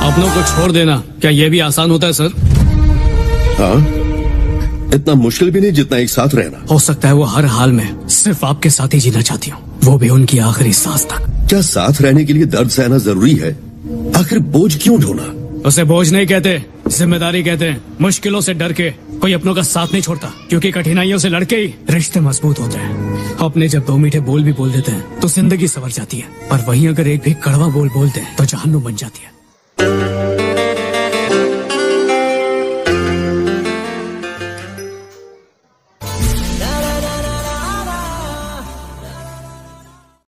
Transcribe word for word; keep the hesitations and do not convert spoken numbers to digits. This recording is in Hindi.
अपनों को छोड़ देना क्या ये भी आसान होता है सर? हाँ, इतना मुश्किल भी नहीं जितना एक साथ रहना। हो सकता है वो हर हाल में सिर्फ आपके साथ ही जीना चाहती हूँ, वो भी उनकी आखिरी सांस तक। क्या साथ रहने के लिए दर्द सहना जरूरी है? आखिर बोझ क्यों ढोना? उसे बोझ नहीं कहते, जिम्मेदारी कहते हैं। मुश्किलों से डर के कोई अपनों का साथ नहीं छोड़ता, क्योंकि कठिनाइयों से लड़के ही रिश्ते मजबूत होते हैं। अपने जब दो मीठे बोल भी बोल देते हैं तो जिंदगी संवर जाती है, पर वहीं अगर एक भी कड़वा बोल बोलते हैं तो जहन्नुम बन जाती है।